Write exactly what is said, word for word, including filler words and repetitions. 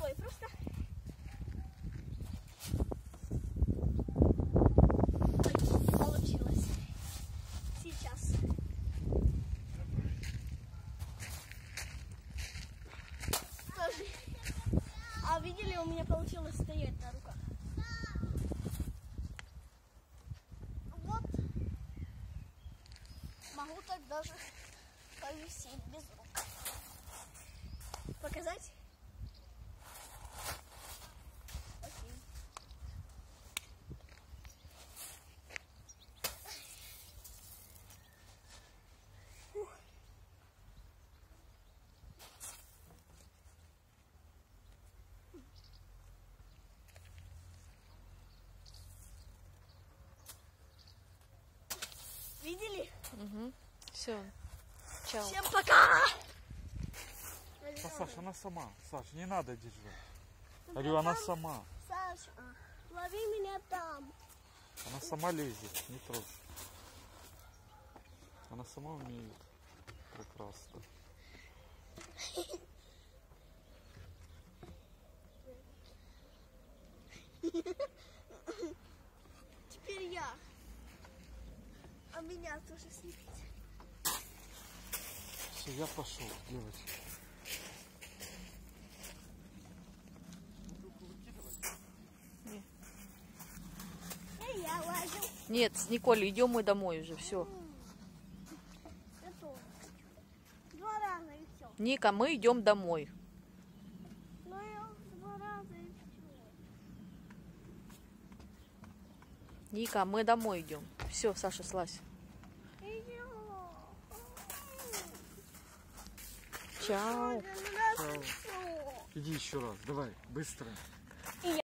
рукой. Просто... Ой, не получилось. Сейчас. Тоже. А видели, у меня получилось стоять на руках. Вот. Могу так даже повисеть без рук. Показать? Окей. Фух. Видели? Угу. Все. Чао. Всем пока! А, Саша, она сама. Саш, не надо держать. Говорю, она сама. Саша, лови меня там. Она сама лезет, не трожь. Она сама умеет. Прекрасно. Теперь я. А меня тоже снимите. Все, я пошел, девочки. И я лазю. Нет, с Николей идем мы домой уже, все. Я тоже хочу. Два раза и все. Ника, мы идем домой. Ну я два раза и все. Ника, мы домой идем. Все, Саша, слазь. Чао. Иди еще раз, давай, быстро.